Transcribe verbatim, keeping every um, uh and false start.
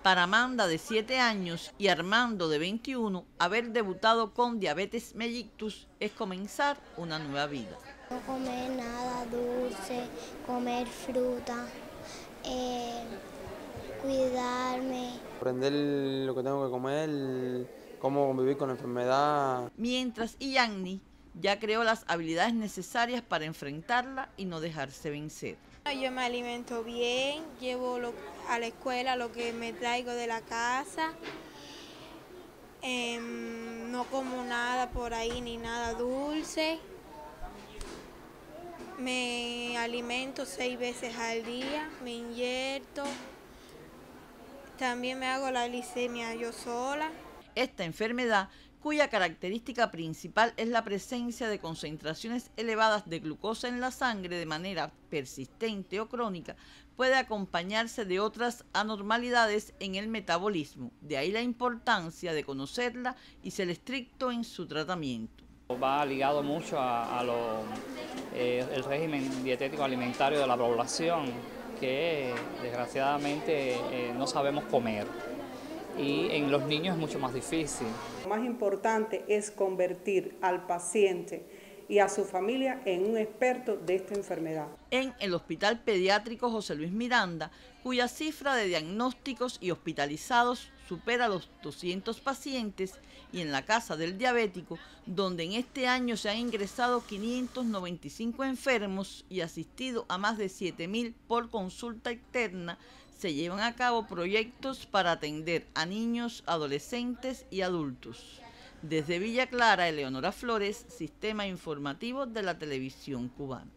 Para Amanda, de siete años, y Armando, de veintiuno, haber debutado con diabetes mellitus es comenzar una nueva vida. No comer nada dulce, comer fruta, eh, cuidarme. Aprender lo que tengo que comer, cómo convivir con la enfermedad. Mientras Yanni ya creó las habilidades necesarias para enfrentarla y no dejarse vencer. Yo me alimento bien, llevo lo, a la escuela lo que me traigo de la casa, eh, no como nada por ahí ni nada dulce, me alimento seis veces al día, me inyecto, también me hago la glicemia yo sola. Esta enfermedad, cuya característica principal es la presencia de concentraciones elevadas de glucosa en la sangre de manera persistente o crónica, puede acompañarse de otras anormalidades en el metabolismo. De ahí la importancia de conocerla y ser estricto en su tratamiento. Va ligado mucho a, a lo, eh, el régimen dietético alimentario de la población, que desgraciadamente eh, no sabemos comer. Y en los niños es mucho más difícil. Lo más importante es convertir al paciente y a su familia en un experto de esta enfermedad. En el Hospital Pediátrico José Luis Miranda, cuya cifra de diagnósticos y hospitalizados supera los doscientos pacientes, y en la Casa del Diabético, donde en este año se han ingresado quinientos noventa y cinco enfermos y asistido a más de siete mil por consulta externa, se llevan a cabo proyectos para atender a niños, adolescentes y adultos. Desde Villa Clara, Eleonora Flores, Sistema Informativo de la Televisión Cubana.